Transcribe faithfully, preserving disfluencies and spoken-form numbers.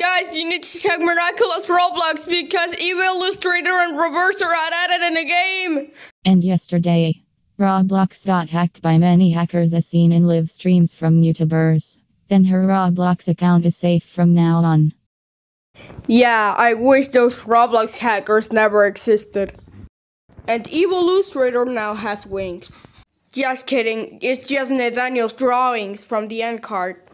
Guys, you need to check Miraculous Roblox because Evil Illustrator and Reverser are added in the game. And yesterday, Roblox got hacked by many hackers as seen in live streams from YouTubers. Then her Roblox account is safe from now on. Yeah, I wish those Roblox hackers never existed. And Evil Illustrator now has wings. Just kidding, it's just Nathaniel's drawings from the end card.